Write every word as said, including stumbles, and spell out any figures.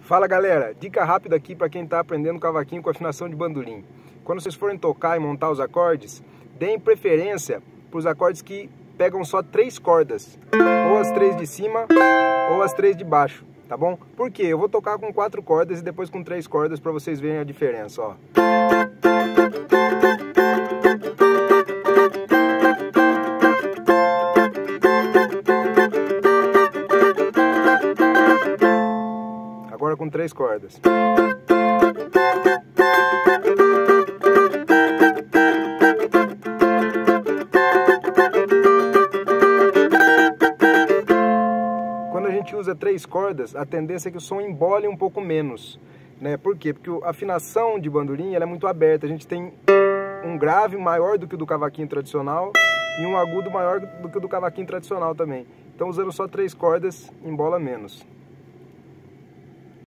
Fala galera, dica rápida aqui para quem está aprendendo cavaquinho com afinação de bandolim. Quando vocês forem tocar e montar os acordes, deem preferência para os acordes que pegam só três cordas, ou as três de cima ou as três de baixo, tá bom? Por quê? Eu vou tocar com quatro cordas e depois com três cordas para vocês verem a diferença, ó. Agora com três cordas. Quando a gente usa três cordas, a tendência é que o som embole um pouco menos, né? Por quê? Porque a afinação de bandolim ela é muito aberta. A gente tem um grave maior do que o do cavaquinho tradicional e um agudo maior do que o do cavaquinho tradicional também. Então, usando só três cordas, embola menos.